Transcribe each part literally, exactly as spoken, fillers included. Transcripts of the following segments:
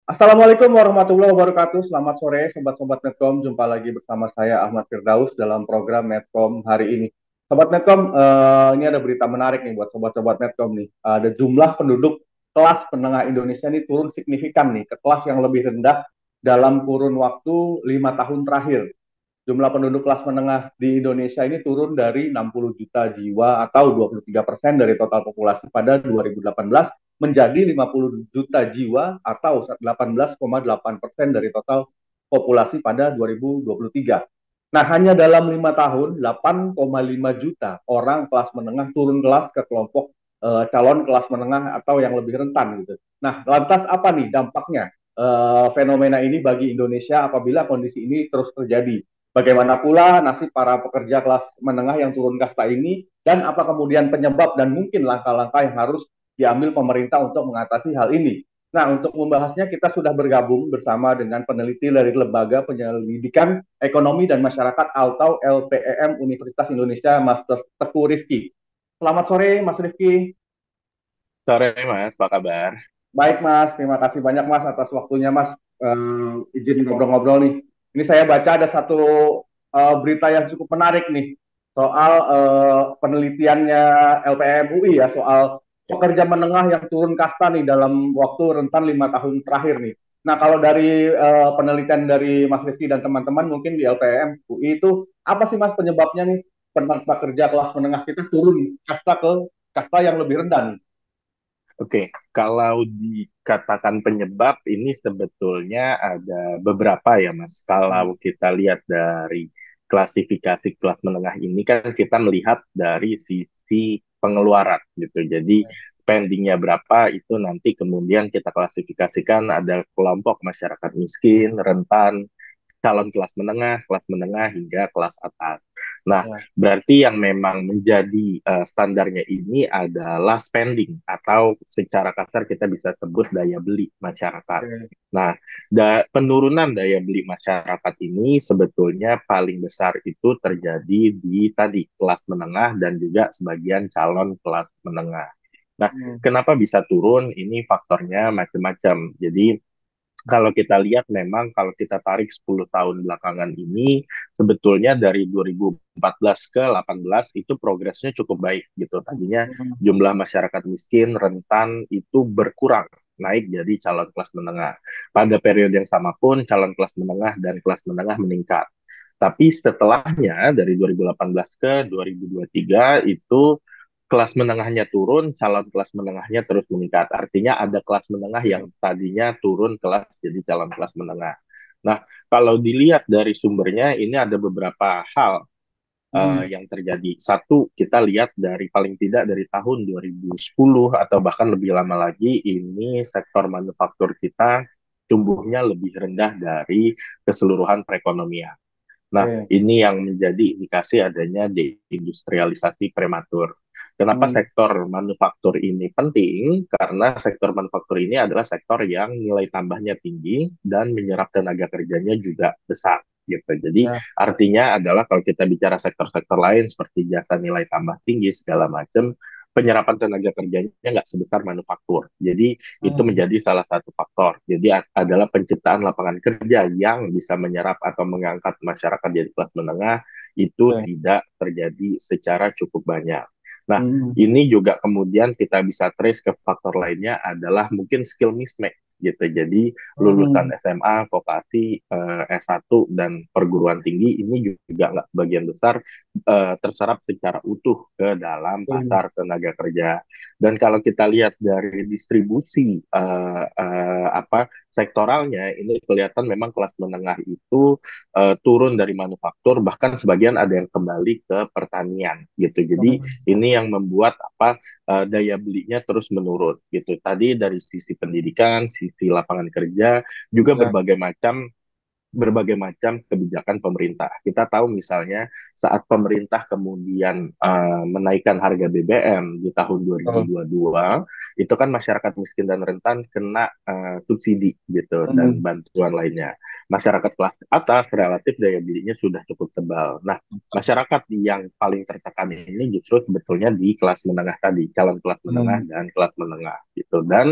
Assalamualaikum warahmatullahi wabarakatuh. Selamat sore, sobat-sobat Netcom. Jumpa lagi bersama saya Ahmad Firdaus dalam program Netcom hari ini. Sobat Netcom, eh, ini ada berita menarik nih buat sobat-sobat Netcom nih. Ada jumlah penduduk kelas menengah Indonesia ini turun signifikan nih ke kelas yang lebih rendah dalam kurun waktu lima tahun terakhir. Jumlah penduduk kelas menengah di Indonesia ini turun dari enam puluh juta jiwa atau dua puluh tiga persen dari total populasi pada dua ribu delapan belas menjadi lima puluh juta jiwa atau delapan belas koma delapan persen dari total populasi pada dua ribu dua puluh tiga. Nah, hanya dalam lima tahun, delapan koma lima juta orang kelas menengah turun kelas ke kelompok uh, calon kelas menengah atau yang lebih rentan gitu. Nah, lantas apa nih dampaknya uh, fenomena ini bagi Indonesia apabila kondisi ini terus terjadi? Bagaimana pula nasib para pekerja kelas menengah yang turun kasta ini, dan apa kemudian penyebab dan mungkin langkah-langkah yang harus diambil pemerintah untuk mengatasi hal ini. Nah, untuk membahasnya kita sudah bergabung bersama dengan peneliti dari Lembaga Penyelidikan Ekonomi dan Masyarakat atau L P E M Universitas Indonesia, Mas Teguh Rifki. Selamat sore, Mas Rifki. Sore Mas, apa kabar? Baik, Mas. Terima kasih banyak, Mas, atas waktunya, Mas. Uh, izin ngobrol-ngobrol nih. Ini saya baca ada satu uh, berita yang cukup menarik nih soal uh, penelitiannya L P M U I ya soal pekerja menengah yang turun kasta nih dalam waktu rentan lima tahun terakhir nih. Nah, kalau dari uh, penelitian dari Mas Rifki dan teman-teman mungkin di L P M U I itu apa sih, Mas, penyebabnya nih pekerja kelas menengah kita turun kasta ke kasta yang lebih rendah nih? Oke, kalau dikatakan penyebab ini sebetulnya ada beberapa ya Mas. Hmm. Kalau kita lihat dari klasifikasi kelas menengah ini kan kita melihat dari sisi pengeluaran gitu. Jadi spendingnya berapa itu nanti kemudian kita klasifikasikan ada kelompok masyarakat miskin, rentan, calon kelas menengah, kelas menengah hingga kelas atas. Nah, Ya. berarti yang memang menjadi uh, standarnya ini adalah spending atau secara kasar kita bisa sebut daya beli masyarakat. Oke. Nah, da penurunan daya beli masyarakat ini sebetulnya paling besar itu terjadi di tadi kelas menengah dan juga sebagian calon kelas menengah. Nah, Hmm. kenapa bisa turun? Ini faktornya macam-macam. Jadi kalau kita lihat memang kalau kita tarik sepuluh tahun belakangan ini sebetulnya dari dua ribu empat belas ke delapan belas itu progresnya cukup baik gitu. Tadinya Hmm. jumlah masyarakat miskin rentan itu berkurang naik jadi calon kelas menengah. Pada periode yang sama pun calon kelas menengah dan kelas menengah meningkat. Tapi setelahnya dari dua ribu delapan belas ke dua ribu dua puluh tiga itu kelas menengahnya turun, calon kelas menengahnya terus meningkat. Artinya ada kelas menengah yang Oke. tadinya turun kelas jadi calon kelas menengah. Nah, kalau dilihat dari sumbernya, ini ada beberapa hal uh, Hmm. yang terjadi. Satu, kita lihat dari paling tidak dari tahun dua ribu sepuluh atau bahkan lebih lama lagi, ini sektor manufaktur kita tumbuhnya lebih rendah dari keseluruhan perekonomian. Nah, Oke. ini yang menjadi indikasi adanya deindustrialisasi prematur. Kenapa Hmm. sektor manufaktur ini penting? Karena sektor manufaktur ini adalah sektor yang nilai tambahnya tinggi dan menyerap tenaga kerjanya juga besar. Gitu. Jadi Ya. artinya adalah kalau kita bicara sektor-sektor lain seperti jasa nilai tambah tinggi segala macam, penyerapan tenaga kerjanya nggak sebesar manufaktur. Jadi itu Hmm. menjadi salah satu faktor. Jadi adalah penciptaan lapangan kerja yang bisa menyerap atau mengangkat masyarakat dari kelas menengah itu Oke. tidak terjadi secara cukup banyak. Nah, Hmm. ini juga kemudian kita bisa trace ke faktor lainnya adalah mungkin skill mismatch gitu. Jadi lulusan Hmm. S M A, vokasi, eh, S satu dan perguruan tinggi ini juga nggak bagian besar eh, terserap secara utuh ke dalam Oke. pasar tenaga kerja. Dan kalau kita lihat dari distribusi uh, uh, apa sektoralnya, ini kelihatan memang kelas menengah itu uh, turun dari manufaktur, bahkan sebagian ada yang kembali ke pertanian gitu. Jadi Hmm. ini yang membuat apa uh, daya belinya terus menurun gitu. Tadi dari sisi pendidikan, sisi lapangan kerja, juga Ya. berbagai macam berbagai macam kebijakan pemerintah. Kita tahu misalnya saat pemerintah kemudian uh, menaikkan harga B B M di tahun Betul. dua ribu dua puluh dua, itu kan masyarakat miskin dan rentan kena uh, subsidi gitu dan Hmm. bantuan lainnya. Masyarakat kelas atas relatif daya belinya sudah cukup tebal. Nah, masyarakat yang paling tertekan ini justru sebetulnya di kelas menengah tadi, calon kelas menengah Hmm. dan kelas menengah gitu. Dan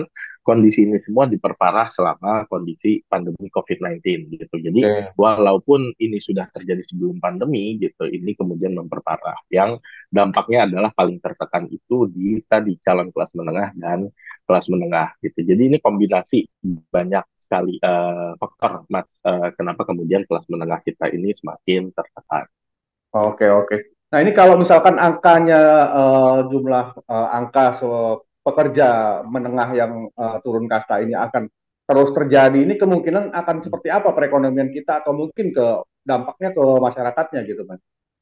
kondisi ini semua diperparah selama kondisi pandemi covid sembilan belas gitu. Jadi Oke. walaupun ini sudah terjadi sebelum pandemi gitu, ini kemudian memperparah. Yang dampaknya adalah paling tertekan itu di tadi calon kelas menengah dan kelas menengah gitu. Jadi ini kombinasi banyak sekali uh, faktor, Mas, uh, kenapa kemudian kelas menengah kita ini semakin tertekan. Oke, oke. Nah, ini kalau misalkan angkanya eh, jumlah eh, angka so- pekerja menengah yang eh, turun kasta ini akan terus terjadi, ini kemungkinan akan seperti apa perekonomian kita atau mungkin ke dampaknya ke masyarakatnya gitu, Mas?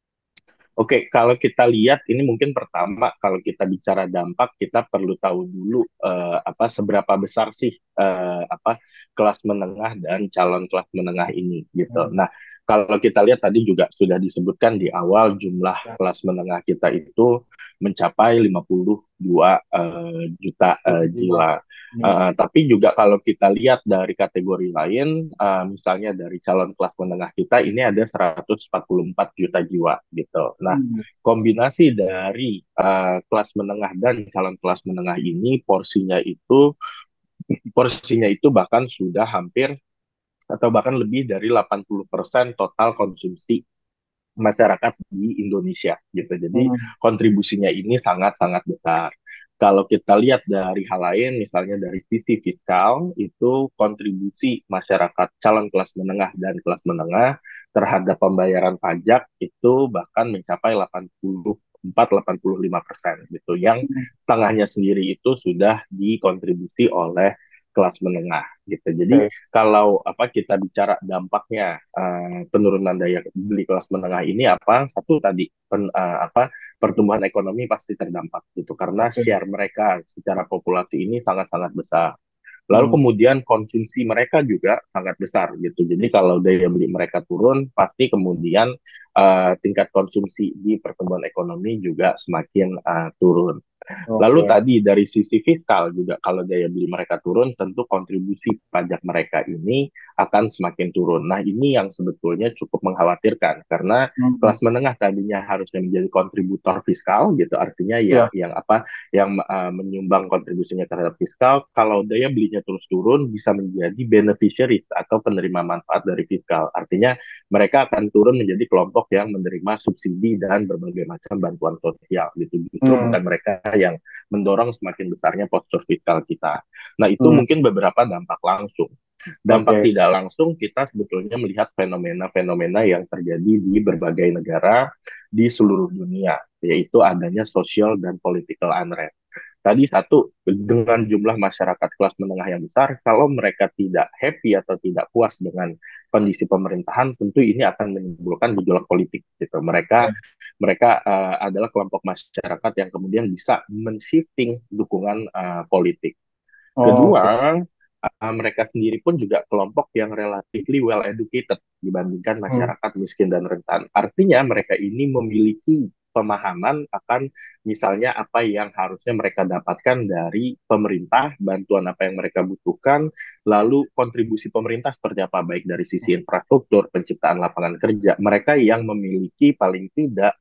Oke, kalau kita lihat ini mungkin pertama kalau kita bicara dampak kita perlu tahu dulu eh, apa seberapa besar sih eh, apa kelas menengah dan calon kelas menengah ini gitu. Hmm. Nah, kalau kita lihat tadi juga sudah disebutkan di awal jumlah Ya. kelas menengah kita itu mencapai lima puluh dua eh, juta eh, Jiwa. jiwa. Hmm. Uh, tapi juga kalau kita lihat dari kategori lain, uh, misalnya dari calon kelas menengah kita, ini ada seratus empat puluh empat juta jiwa gitu. Nah, Hmm. kombinasi dari uh, kelas menengah dan calon kelas menengah ini porsinya itu porsinya itu bahkan sudah hampir atau bahkan lebih dari delapan puluh persen total konsumsi masyarakat di Indonesia gitu. Jadi Hmm. kontribusinya ini sangat-sangat besar. Kalau kita lihat dari hal lain, misalnya dari sisi fiskal, itu kontribusi masyarakat calon kelas menengah dan kelas menengah terhadap pembayaran pajak itu bahkan mencapai delapan puluh empat sampai delapan puluh lima persen gitu. Yang Hmm. tengahnya sendiri itu sudah dikontribusi oleh kelas menengah gitu. Jadi Oke. kalau apa kita bicara dampaknya uh, penurunan daya beli kelas menengah ini apa satu tadi pen, uh, apa pertumbuhan ekonomi pasti terdampak gitu karena Oke. share mereka secara populasi ini sangat-sangat besar. Lalu Hmm. kemudian konsumsi mereka juga sangat besar gitu. Jadi kalau daya beli mereka turun, pasti kemudian uh, tingkat konsumsi di pertumbuhan ekonomi juga semakin uh, turun. Lalu Oke. tadi dari sisi fiskal juga kalau daya beli mereka turun, tentu kontribusi pajak mereka ini akan semakin turun. Nah, ini yang sebetulnya cukup mengkhawatirkan karena Hmm. kelas menengah tadinya harusnya menjadi kontributor fiskal gitu, artinya ya Ya. yang apa yang uh, menyumbang kontribusinya terhadap fiskal, kalau daya belinya terus turun bisa menjadi beneficiary atau penerima manfaat dari fiskal. Artinya mereka akan turun menjadi kelompok yang menerima subsidi dan berbagai macam bantuan sosial gitu. Justru Hmm. bukan mereka yang mendorong semakin besarnya postur fiskal kita. Nah, itu Hmm. mungkin beberapa dampak langsung. Dampak Oke. tidak langsung kita sebetulnya melihat fenomena-fenomena yang terjadi di berbagai negara di seluruh dunia, yaitu adanya social dan political unrest. Tadi satu, dengan jumlah masyarakat kelas menengah yang besar, kalau mereka tidak happy atau tidak puas dengan kondisi pemerintahan, tentu ini akan menimbulkan gejolak politik. Gitu. Mereka mereka uh, adalah kelompok masyarakat yang kemudian bisa men-shifting dukungan uh, politik. Oke. Kedua, uh, mereka sendiri pun juga kelompok yang relatively well educated dibandingkan Hmm. masyarakat miskin dan rentan. Artinya mereka ini memiliki pemahaman akan misalnya apa yang harusnya mereka dapatkan dari pemerintah, bantuan apa yang mereka butuhkan, lalu kontribusi pemerintah seperti apa, baik dari sisi infrastruktur, penciptaan lapangan kerja. Mereka yang memiliki paling tidak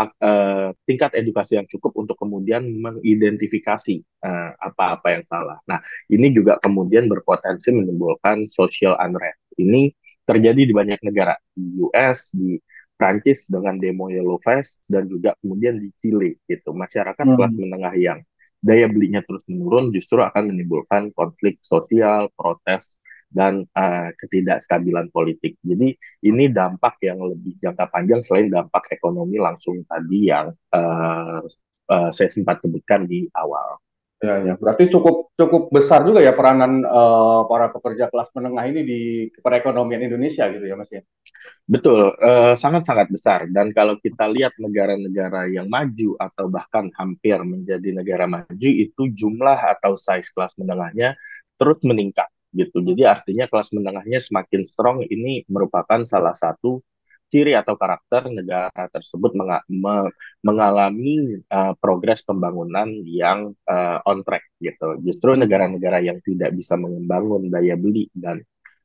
uh, tingkat edukasi yang cukup untuk kemudian mengidentifikasi uh, apa-apa yang salah. Nah, ini juga kemudian berpotensi menimbulkan social unrest. Ini terjadi di banyak negara, di U S, di Prancis dengan demo Yellow Vest, dan juga kemudian di Chile gitu. Masyarakat kelas Hmm. menengah yang daya belinya terus menurun justru akan menimbulkan konflik sosial, protes, dan uh, ketidakstabilan politik. Jadi ini dampak yang lebih jangka panjang selain dampak ekonomi langsung tadi yang uh, uh, saya sempat sebutkan di awal. Ya, ya. Berarti cukup cukup besar juga ya peranan eh, para pekerja kelas menengah ini di perekonomian Indonesia gitu ya, Mas ya. Betul, eh, sangat-sangat besar. Dan kalau kita lihat negara-negara yang maju atau bahkan hampir menjadi negara maju, itu jumlah atau size kelas menengahnya terus meningkat gitu. Jadi artinya kelas menengahnya semakin strong ini merupakan salah satu ciri atau karakter negara tersebut menga- me- mengalami uh, progres pembangunan yang uh, on track gitu. Justru Hmm. negara-negara yang tidak bisa membangun daya beli dan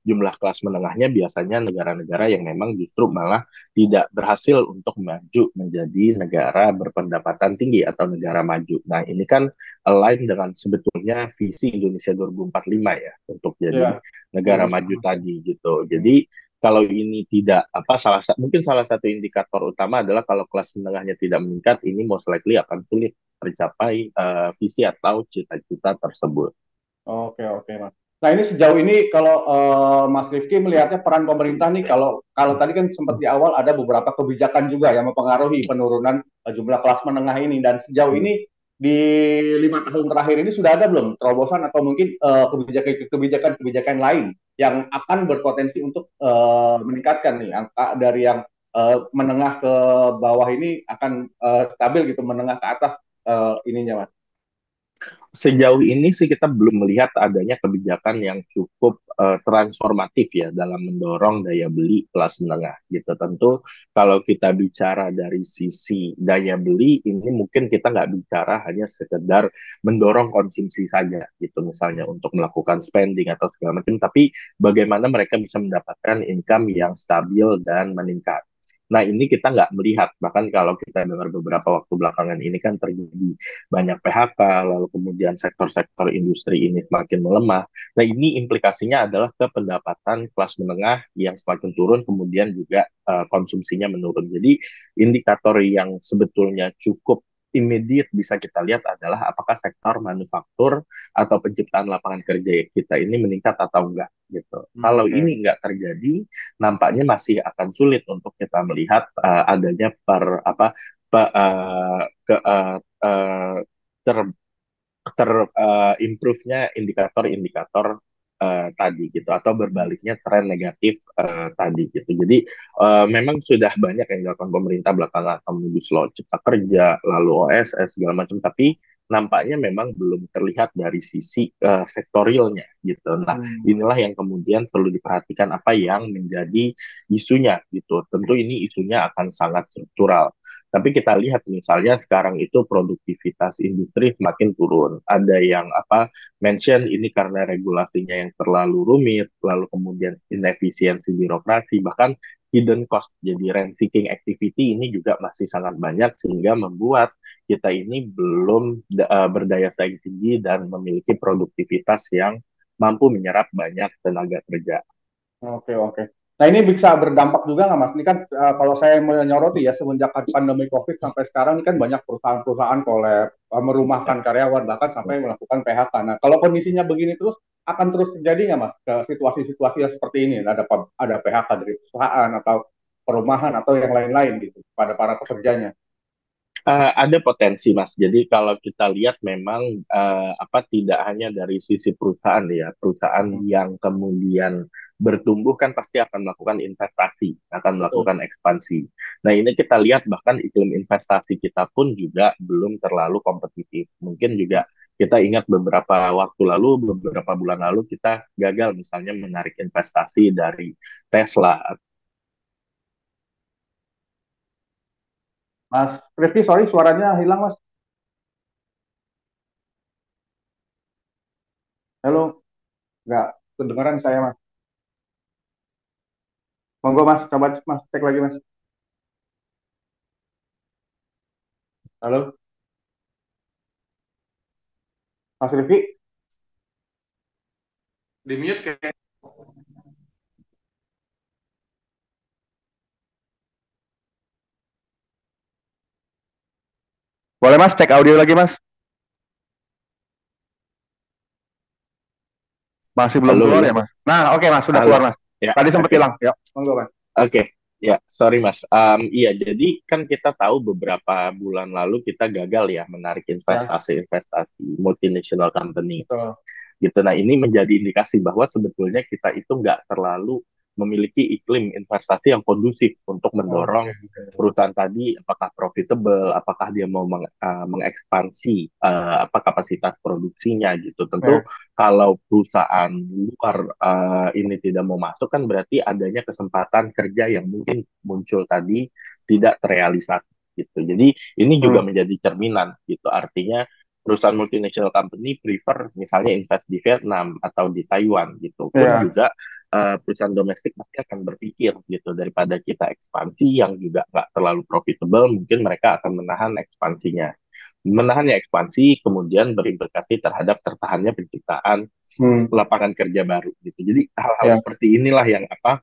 jumlah kelas menengahnya biasanya negara-negara yang memang justru malah tidak berhasil untuk maju menjadi negara berpendapatan tinggi atau negara maju. Nah, ini kan align dengan sebetulnya visi Indonesia dua ribu empat puluh lima ya untuk jadi Ya, negara setuju. maju tadi gitu. Jadi kalau ini tidak apa salah satu mungkin salah satu indikator utama adalah kalau kelas menengahnya tidak meningkat, ini most likely akan sulit tercapai uh, visi atau cita-cita tersebut. Oke, oke, Mas. Nah, ini sejauh ini kalau eh, Mas Rifki melihatnya peran pemerintah nih, kalau kalau tadi kan sempat di awal ada beberapa kebijakan juga yang mempengaruhi penurunan eh, jumlah kelas menengah ini, dan sejauh Hmm. ini di lima tahun terakhir ini sudah ada belum terobosan atau mungkin eh, kebijakan-kebijakan lain yang akan berpotensi untuk eh, meningkatkan nih angka dari yang eh, menengah ke bawah ini akan eh, stabil gitu, menengah ke atas eh, ininya, Mas. Sejauh ini sih kita belum melihat adanya kebijakan yang cukup uh, transformatif ya dalam mendorong daya beli kelas menengah gitu. Tentu kalau kita bicara dari sisi daya beli ini mungkin kita nggak bicara hanya sekedar mendorong konsumsi saja gitu misalnya untuk melakukan spending atau segala macam, tapi bagaimana mereka bisa mendapatkan income yang stabil dan meningkat. Nah, ini kita nggak melihat, bahkan kalau kita dengar beberapa waktu belakangan ini kan terjadi banyak P H K, lalu kemudian sektor-sektor industri ini semakin melemah. Nah, ini implikasinya adalah ke pendapatan kelas menengah yang semakin turun, kemudian juga uh, konsumsinya menurun. Jadi, indikator yang sebetulnya cukup immediate bisa kita lihat adalah apakah sektor manufaktur atau penciptaan lapangan kerja kita ini meningkat atau enggak gitu. Hmm, Kalau oke. ini enggak terjadi, nampaknya masih akan sulit untuk kita melihat uh, adanya per apa pe, uh, ke uh, uh, ter ter uh, improve-nya indikator-indikator uh, tadi gitu atau berbaliknya tren negatif uh, tadi gitu. Jadi uh, memang sudah banyak yang dilakukan pemerintah belakangan, Omnibus Law Cipta Kerja, lalu O S S segala macam, tapi nampaknya memang belum terlihat dari sisi uh, sektorialnya gitu. Nah, Hmm. inilah yang kemudian perlu diperhatikan apa yang menjadi isunya gitu. Tentu ini isunya akan sangat struktural. Tapi kita lihat misalnya sekarang itu produktivitas industri semakin turun. Ada yang apa mention ini karena regulasinya yang terlalu rumit, lalu kemudian inefisiensi birokrasi, bahkan hidden cost, jadi rent seeking activity ini juga masih sangat banyak sehingga membuat kita ini belum uh, berdaya saing tinggi dan memiliki produktivitas yang mampu menyerap banyak tenaga kerja. Oke, oke. Nah, ini bisa berdampak juga nggak, Mas? Ini kan uh, kalau saya menyoroti ya, semenjak pandemi COVID sampai sekarang ini kan banyak perusahaan-perusahaan kolab, uh, Ya. merumahkan karyawan, bahkan sampai melakukan P H K. Nah, kalau kondisinya begini terus, akan terus terjadi nggak, Mas, ke situasi-situasi yang seperti ini? Ada ada P H K dari perusahaan atau perumahan atau yang lain-lain gitu pada para pekerjanya. Uh, ada potensi, Mas. Jadi kalau kita lihat memang uh, apa tidak hanya dari sisi perusahaan ya, perusahaan Hmm, yang kemudian bertumbuh kan pasti akan melakukan investasi, akan betul. melakukan ekspansi. Nah, ini kita lihat bahkan iklim investasi kita pun juga belum terlalu kompetitif. Mungkin juga kita ingat beberapa waktu lalu, beberapa bulan lalu kita gagal misalnya menarik investasi dari Tesla. Mas Rifki, sorry suaranya hilang, Mas. Halo, nggak kedengaran saya, Mas. Monggo, Mas, coba Mas cek lagi, Mas. Halo, Mas Rifki. Di mute kayak. Boleh, Mas, cek audio lagi, Mas. Masih belum Halo, keluar halo, ya, Mas? Nah, oke, Mas, sudah halo. keluar, Mas. Ya, Tadi sempat oke. hilang. Ya, monggo, Mas. Oke, ya, sorry Mas. Um, iya, jadi kan kita tahu beberapa bulan lalu kita gagal ya menarik Ya, investasi-investasi multinational company betul. gitu. Nah, ini menjadi indikasi bahwa sebetulnya kita itu nggak terlalu memiliki iklim investasi yang kondusif untuk Oke, mendorong oke. perusahaan tadi apakah profitable, apakah dia mau meng, uh, mengekspansi uh, apa kapasitas produksinya gitu. Tentu Ya, kalau perusahaan luar uh, ini tidak mau masuk kan berarti adanya kesempatan kerja yang mungkin muncul tadi tidak terrealisasi gitu. Jadi ini juga hmm, menjadi cerminan gitu. Artinya perusahaan multinational company prefer misalnya invest di Vietnam atau di Taiwan gitu pun ya, juga uh, perusahaan domestik pasti akan berpikir gitu, daripada kita ekspansi yang juga nggak terlalu profitable, mungkin mereka akan menahan ekspansinya. Menahannya ekspansi kemudian berimplikasi terhadap tertahannya penciptaan Hmm, lapangan kerja baru gitu. Jadi hal-hal ya, seperti inilah yang apa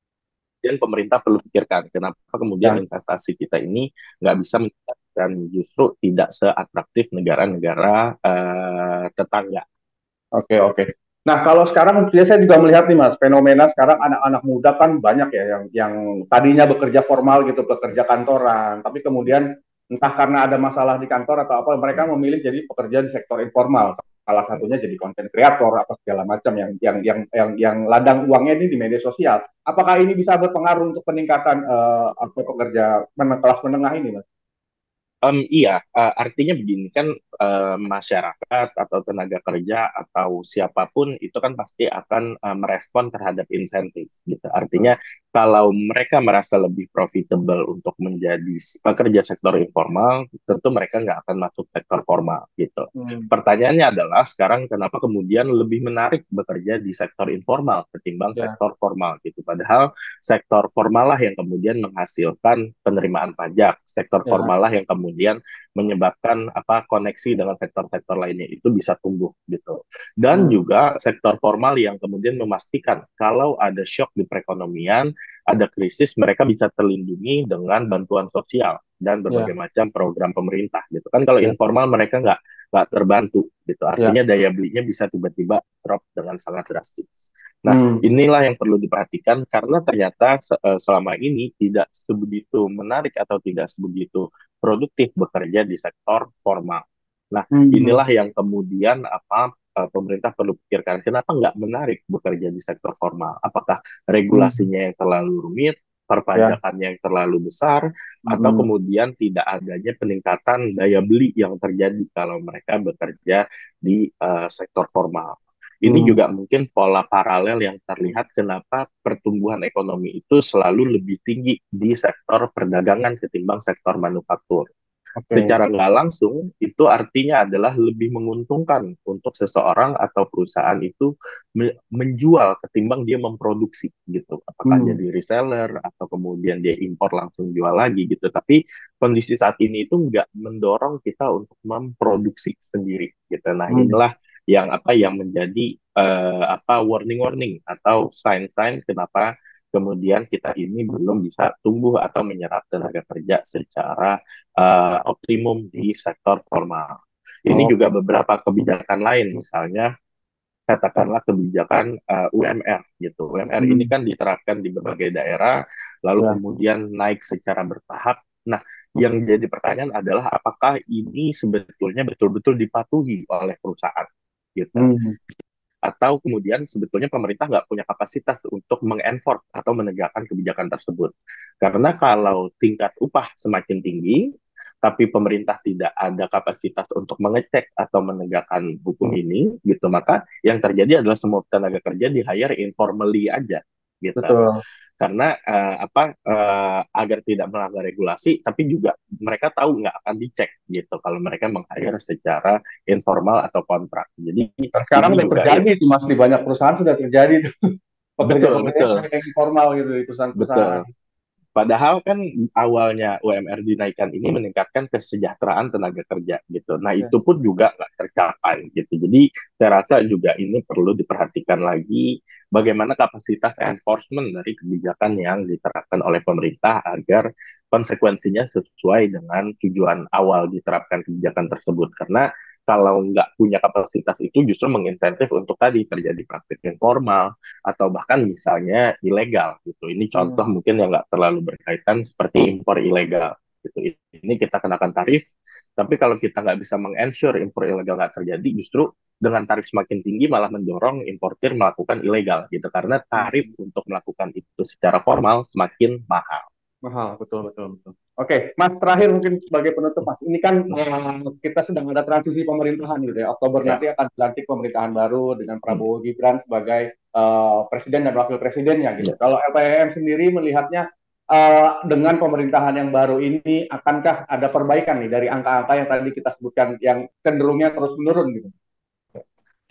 dan pemerintah perlu pikirkan kenapa kemudian ya. investasi kita ini nggak bisa meningkat dan justru tidak seatraktif negara-negara uh, tetangga. Oke, oke. Nah, kalau sekarang dia saya juga melihat nih Mas, fenomena sekarang anak-anak muda kan banyak ya yang yang tadinya bekerja formal gitu, bekerja kantoran, tapi kemudian entah karena ada masalah di kantor atau apa, mereka memilih jadi pekerja di sektor informal. Salah satunya jadi konten kreator apa segala macam yang yang yang yang yang ladang uangnya ini di media sosial. Apakah ini bisa berpengaruh untuk peningkatan uh, apa pekerja men kelas menengah ini, Mas? Em, iya, eh, artinya begini kan, eh, masyarakat atau tenaga kerja atau siapapun itu kan pasti akan eh, merespon terhadap insentif gitu. Betul. Artinya kalau mereka merasa lebih profitable untuk menjadi s- pekerja sektor informal, tentu mereka nggak akan masuk sektor formal gitu. Hmm, Pertanyaannya adalah sekarang kenapa kemudian lebih menarik bekerja di sektor informal ketimbang ya, sektor formal gitu. Padahal sektor formal lah yang kemudian menghasilkan penerimaan pajak, sektor ya, formal lah yang kemudian menyebabkan apa koneksi dengan sektor-sektor lainnya itu bisa tumbuh gitu. Dan hmm, juga sektor formal yang kemudian memastikan kalau ada shock di perekonomian, ada krisis, mereka bisa terlindungi dengan bantuan sosial dan berbagai ya, macam program pemerintah gitu kan. Kalau ya, informal mereka nggak nggak terbantu gitu, ya. artinya daya belinya bisa tiba-tiba drop dengan sangat drastis. Nah, Hmm, inilah yang perlu diperhatikan karena ternyata se- eh, selama ini tidak sebegitu menarik atau tidak sebegitu produktif bekerja di sektor formal. Nah, hmm, inilah yang kemudian apa eh, pemerintah perlu pikirkan. Kenapa nggak menarik bekerja di sektor formal? Apakah hmm, regulasinya yang terlalu rumit, ya. perpajakannya yang terlalu besar, atau Hmm, kemudian tidak adanya peningkatan daya beli yang terjadi kalau mereka bekerja di eh, sektor formal? Ini hmm, juga mungkin pola paralel yang terlihat kenapa pertumbuhan ekonomi itu selalu lebih tinggi di sektor perdagangan ketimbang sektor manufaktur. oke. Secara nggak langsung, itu artinya adalah lebih menguntungkan untuk seseorang atau perusahaan itu me- menjual ketimbang dia memproduksi gitu. Apakah Hmm, jadi reseller atau kemudian dia impor langsung jual lagi gitu. Tapi kondisi saat ini itu nggak mendorong kita untuk memproduksi sendiri gitu. Nah, hmm, inilah yang apa yang menjadi eh, apa warning-warning atau sign-sign kenapa kemudian kita ini belum bisa tumbuh atau menyerap tenaga kerja secara uh, optimum di sektor formal. Ini juga oke. beberapa kebijakan lain, misalnya katakanlah kebijakan uh, U M R gitu. U M R ini Hmm, kan diterapkan di berbagai daerah, lalu ya. kemudian naik secara bertahap. Nah, yang jadi pertanyaan adalah apakah ini sebetulnya betul-betul dipatuhi oleh perusahaan gitu, Hmm, atau kemudian sebetulnya pemerintah nggak punya kapasitas untuk mengenforce atau menegakkan kebijakan tersebut. Karena kalau tingkat upah semakin tinggi, tapi pemerintah tidak ada kapasitas untuk mengecek atau menegakkan hukum ini, gitu, maka yang terjadi adalah semua tenaga kerja di hire informally aja, gitu. betul. Karena uh, apa uh, agar tidak melanggar regulasi, tapi juga mereka tahu nggak akan dicek gitu kalau mereka meng-hire secara informal atau kontrak. Jadi Dan sekarang ini udah juga terjadi yang itu Mas di banyak perusahaan sudah terjadi tuh betul pekerja-pekerja betul yang informal gitu di perusahaan-perusahaan. betul. Padahal kan awalnya U M R dinaikkan ini meningkatkan kesejahteraan tenaga kerja gitu. Nah Ya. itu pun juga nggak tercapai gitu. Jadi saya rasa juga ini perlu diperhatikan lagi bagaimana kapasitas enforcement dari kebijakan yang diterapkan oleh pemerintah agar konsekuensinya sesuai dengan tujuan awal diterapkan kebijakan tersebut. Karena kalau nggak punya kapasitas itu justru menginsentif untuk tadi terjadi praktik informal atau bahkan misalnya ilegal gitu. Ini contoh Hmm, mungkin yang nggak terlalu berkaitan seperti impor ilegal gitu. Ini kita kenakan tarif, tapi kalau kita nggak bisa mengensure impor ilegal nggak terjadi, justru dengan tarif semakin tinggi malah mendorong importir melakukan ilegal gitu karena tarif hmm. untuk melakukan itu secara formal semakin mahal. Mahal, betul, betul, betul. Oke, Mas, terakhir mungkin sebagai penutup, Mas. Ini kan eh, kita sedang ada transisi pemerintahan gitu ya. Oktober Ya. nanti akan dilantik pemerintahan baru dengan Hmm. Prabowo Gibran sebagai eh, presiden dan wakil presidennya gitu. Ya. Kalau L P I M sendiri melihatnya eh, dengan pemerintahan yang baru ini, akankah ada perbaikan nih dari angka-angka yang tadi kita sebutkan yang cenderungnya terus menurun gitu?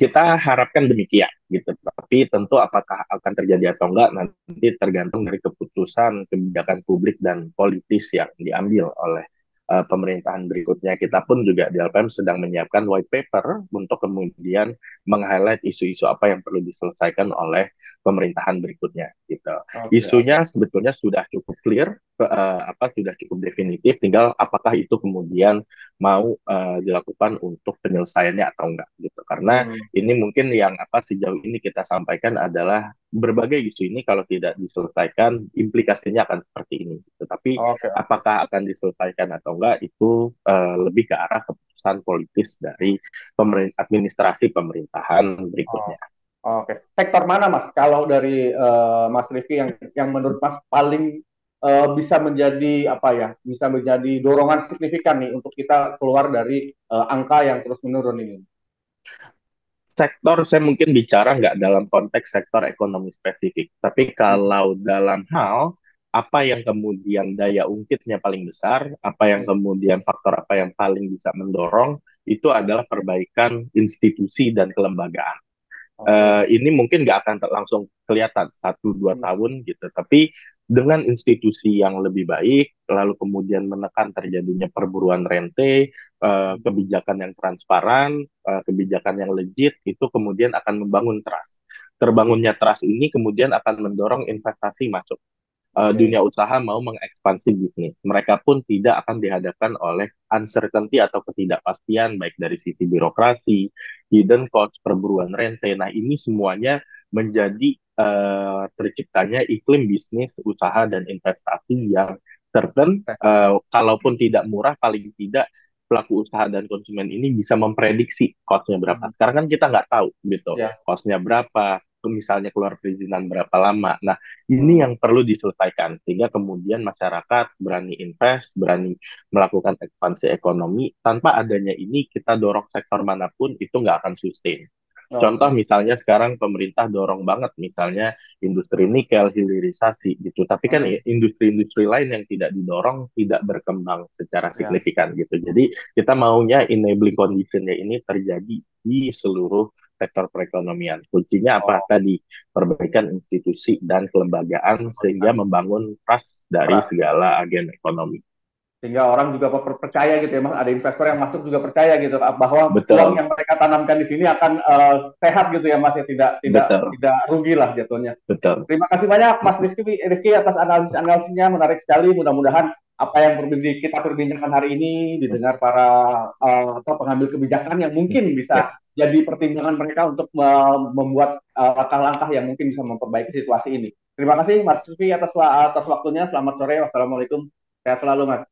Kita harapkan demikian gitu. Tapi tentu apakah akan terjadi atau enggak nanti tergantung dari keputusan kebijakan publik dan politis yang diambil oleh uh, pemerintahan berikutnya. Kita pun juga di L P M sedang menyiapkan white paper untuk kemudian meng-highlight isu-isu apa yang perlu diselesaikan oleh pemerintahan berikutnya gitu. Oke, oke. Isunya sebetulnya sudah cukup clear, uh, apa sudah cukup definitif, tinggal apakah itu kemudian mau uh, dilakukan untuk penyelesaiannya atau enggak gitu. Karena Hmm, ini mungkin yang apa sejauh ini kita sampaikan adalah berbagai isu ini kalau tidak diselesaikan implikasinya akan seperti ini. Tetapi oke, apakah akan diselesaikan atau enggak itu uh, lebih ke arah keputusan politis dari pemerintah administrasi pemerintahan oh, berikutnya. oke. Sektor mana Mas? Kalau dari eh, Mas Rifki yang yang menurut Mas paling eh, bisa menjadi apa ya? Bisa menjadi dorongan signifikan nih untuk kita keluar dari eh, angka yang terus menurun ini. Sektor saya mungkin bicara nggak dalam konteks sektor ekonomi spesifik, tapi Hmm, kalau dalam hal apa yang kemudian daya ungkitnya paling besar, apa yang hmm, kemudian faktor apa yang paling bisa mendorong, itu adalah perbaikan institusi dan kelembagaan. oke. Uh, ini mungkin nggak akan langsung kelihatan satu dua Hmm, tahun gitu, tapi dengan institusi yang lebih baik, lalu kemudian menekan terjadinya perburuan rente, uh, hmm, kebijakan yang transparan, uh, kebijakan yang legit, itu kemudian akan membangun trust. Terbangunnya trust ini kemudian akan mendorong investasi masuk, uh, oke. dunia usaha mau mengekspansi bisnis. Mereka pun tidak akan dihadapkan oleh uncertainty atau ketidakpastian baik dari sisi birokrasi, hidden cost, perburuan rente. Nah, ini semuanya menjadi uh, terciptanya iklim bisnis, usaha, dan investasi yang certain, uh, kalaupun tidak murah, paling tidak pelaku usaha dan konsumen ini bisa memprediksi cost-nya berapa. Hmm, Sekarang kan kita nggak tahu gitu, ya. cost-nya berapa, misalnya keluar perizinan berapa lama. Nah, ini Hmm, yang perlu diselesaikan sehingga kemudian masyarakat berani invest, berani melakukan ekspansi ekonomi. Tanpa adanya ini, kita dorong sektor manapun itu nggak akan sustain. Contoh oke. misalnya sekarang pemerintah dorong banget misalnya industri nikel, hilirisasi gitu. Tapi kan Hmm, industri-industri lain yang tidak didorong tidak berkembang secara ya. signifikan gitu. Jadi kita maunya enabling conditionnya ini terjadi di seluruh sektor perekonomian. Kuncinya apa? Oh, Tadi perbaikan institusi dan kelembagaan sehingga perbaikan membangun trust dari trust. segala agen ekonomi. Sehingga orang juga per- percaya gitu ya Mas, ada investor yang masuk juga percaya gitu bahwa uang Betul, yang mereka tanamkan di sini akan uh, sehat gitu ya Mas ya, tidak tidak betul, tidak rugi lah jatuhnya. betul. Terima kasih banyak Mas Rizky, Rizky atas analisis-analisisnya, menarik sekali. Mudah-mudahan apa yang kita perbincangkan hari ini didengar para uh, atau pengambil kebijakan yang mungkin Ya. bisa jadi pertimbangan mereka untuk uh, membuat uh, langkah-langkah yang mungkin bisa memperbaiki situasi ini. Terima kasih Mas Rizky atas atas waktunya. Selamat sore. Wassalamualaikum. Sehat selalu Mas.